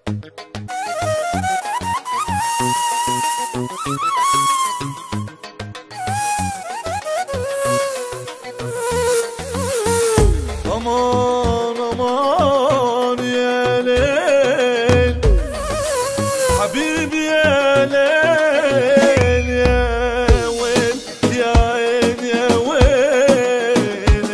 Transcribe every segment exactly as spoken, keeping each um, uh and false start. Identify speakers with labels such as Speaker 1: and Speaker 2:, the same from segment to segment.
Speaker 1: Aman aman yelel Habibi yelel ya vel ya en ya vel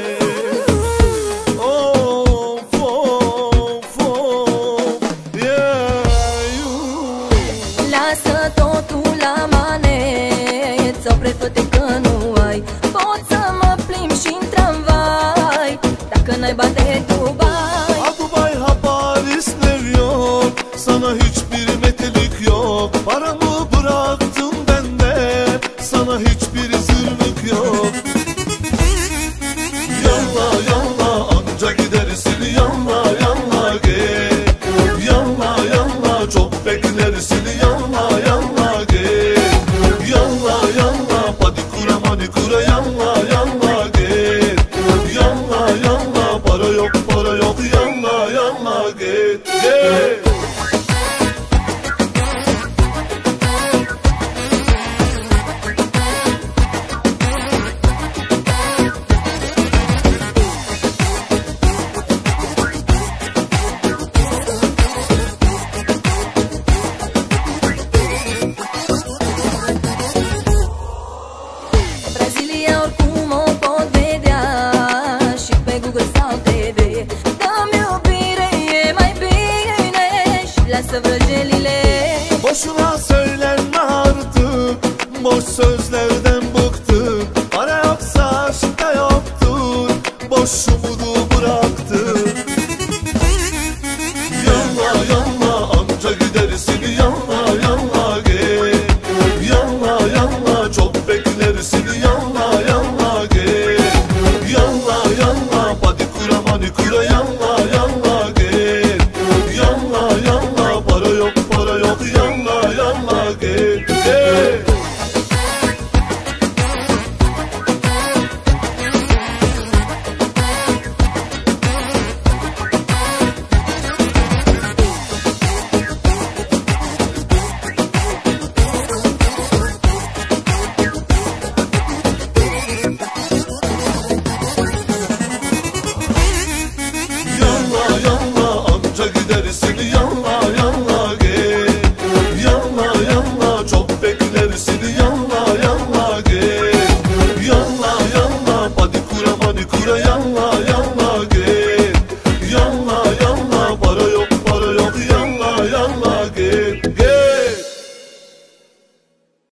Speaker 1: Of of of ya iub
Speaker 2: Lasă totul la manet sau prefă-te că nu ai. Pot să mă plimb și-n tramvai dacă n-ai bani de Dubai.
Speaker 1: A Dubai ha Paris New York, sana hiçbir metelik yok. Paramı bıraktım bende, sana hiçbir zırnık yok. Yalla yalla anca gidersin, yalla yalla gel. Yalla yalla çok beklersin, yalla yalla gel. Yalla yalla padikura manikura, yalla yalla gel. Yalla yalla para yok para yok, yalla yalla gel gel.
Speaker 2: Brazilia oricum o pot vedea și pe Google sau T V. Dă-mi iubire, e mai bine și lasă vrăjelile.
Speaker 1: Boşuna